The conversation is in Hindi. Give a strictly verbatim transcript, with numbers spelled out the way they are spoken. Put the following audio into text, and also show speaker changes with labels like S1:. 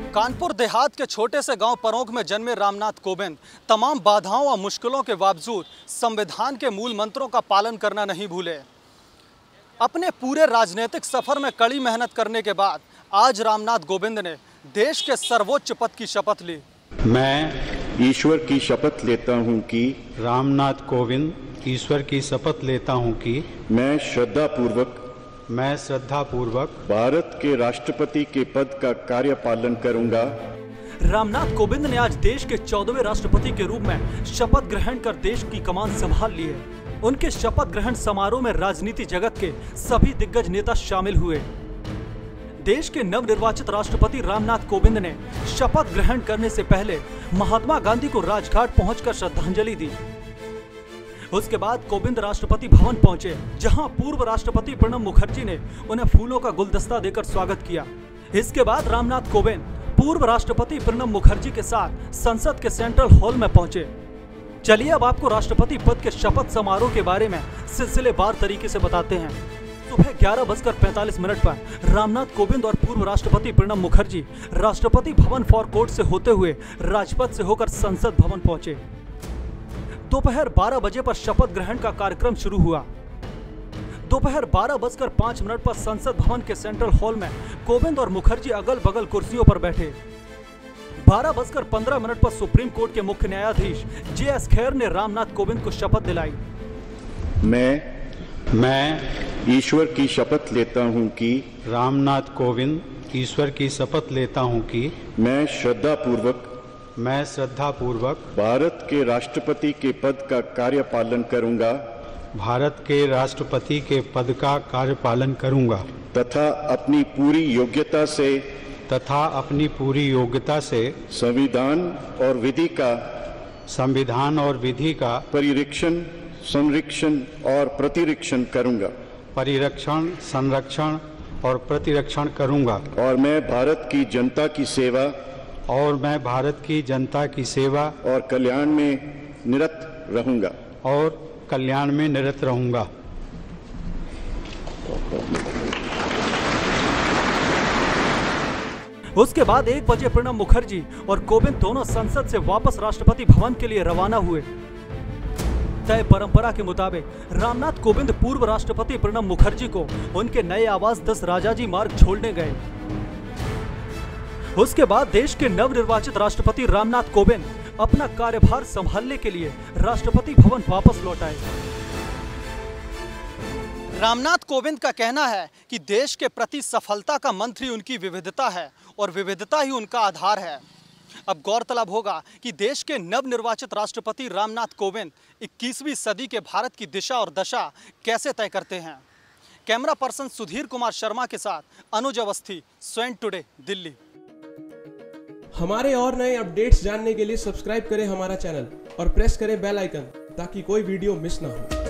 S1: कानपुर देहात के छोटे से गांव परोंक में जन्मे रामनाथ कोविंद तमाम बाधाओं और मुश्किलों के बावजूद संविधान के मूल मंत्रों का पालन करना नहीं भूले। अपने पूरे राजनीतिक सफर में कड़ी मेहनत करने के बाद आज रामनाथ कोविंद ने देश के सर्वोच्च पद की शपथ ली।
S2: मैं ईश्वर की शपथ लेता हूं कि
S3: रामनाथ कोविंद ईश्वर की शपथ लेता हूं कि
S2: मैं श्रद्धा पूर्वक
S3: मैं श्रद्धा पूर्वक
S2: भारत के राष्ट्रपति के पद का कार्य पालन करूंगा।
S1: रामनाथ कोविंद ने आज देश के चौदहवें राष्ट्रपति के रूप में शपथ ग्रहण कर देश की कमान संभाल ली है। उनके शपथ ग्रहण समारोह में राजनीति जगत के सभी दिग्गज नेता शामिल हुए। देश के नवनिर्वाचित राष्ट्रपति रामनाथ कोविंद ने शपथ ग्रहण करने से पहले महात्मा गांधी को राजघाट पहुंचकर श्रद्धांजलि दी। उसके बाद कोविंद राष्ट्रपति भवन पहुंचे, जहां पूर्व राष्ट्रपति प्रणब मुखर्जी ने उन्हें फूलों का गुलदस्ता देकर स्वागत किया। इसके बाद रामनाथ कोविंद पूर्व राष्ट्रपति प्रणब मुखर्जी के साथ संसद के सेंट्रल हॉल में पहुंचे। चलिए अब आपको राष्ट्रपति पद के शपथ समारोह के बारे में सिलसिलेवार तरीके से बताते हैं। सुबह ग्यारह बजकर पैंतालीस मिनट पर रामनाथ कोविंद और पूर्व राष्ट्रपति प्रणब मुखर्जी राष्ट्रपति भवन फॉर कोर्ट से होते हुए राजपथ से होकर संसद भवन पहुंचे। दोपहर बारह बजे पर शपथ ग्रहण का कार्यक्रम शुरू हुआ। दोपहर बारह बजकर पांच मिनट पर संसद भवन के सेंट्रल हॉल में कोविंद और मुखर्जी अगल बगल कुर्सियों पर बैठे। बारह बजकर पंद्रह मिनट पर सुप्रीम कोर्ट के मुख्य न्यायाधीश जे एस खेर ने रामनाथ कोविंद को शपथ दिलाई।
S2: मैं
S3: मैं
S2: ईश्वर की शपथ लेता हूं कि
S3: रामनाथ कोविंद ईश्वर की शपथ लेता हूं कि
S2: मैं श्रद्धा पूर्वक
S3: मैं श्रद्धा पूर्वक
S2: भारत के राष्ट्रपति के पद का कार्य पालन करूंगा
S3: भारत के राष्ट्रपति के पद का कार्य पालन करूंगा
S2: तथा अपनी पूरी योग्यता से
S3: तथा अपनी पूरी योग्यता से
S2: संविधान और विधि का
S3: संविधान और विधि का
S2: परिरक्षण संरक्षण और प्रतिरक्षण करूंगा
S3: परिरक्षण संरक्षण और प्रतिरक्षण करूंगा
S2: और मैं भारत की जनता की सेवा
S3: और मैं भारत की जनता की सेवा
S2: और कल्याण में निरत रहूंगा
S3: और कल्याण में निरत रहूंगा।
S1: उसके बाद एक बजे प्रणब मुखर्जी और कोविंद दोनों संसद से वापस राष्ट्रपति भवन के लिए रवाना हुए। तय परंपरा के मुताबिक रामनाथ कोविंद पूर्व राष्ट्रपति प्रणब मुखर्जी को उनके नए आवास दस राजाजी मार्ग छोड़ने गए। उसके बाद देश के नवनिर्वाचित राष्ट्रपति रामनाथ कोविंद अपना कार्यभार संभालने के लिए राष्ट्रपति भवन वापस लौट आए। रामनाथ कोविंद का कहना है कि देश के प्रति सफलता का मंत्र ही उनकी विविधता है और विविधता ही उनका आधार है। अब गौरतलब होगा कि देश के नवनिर्वाचित राष्ट्रपति रामनाथ कोविंद इक्कीसवीं सदी के भारत की दिशा और दशा कैसे तय करते हैं। कैमरा पर्सन सुधीर कुमार शर्मा के साथ अनुज अवस्थी, स्वैन टुडे, दिल्ली।
S4: हमारे और नए अपडेट्स जानने के लिए सब्सक्राइब करें हमारा चैनल और प्रेस करें बेल आइकन ताकि कोई वीडियो मिस ना हो।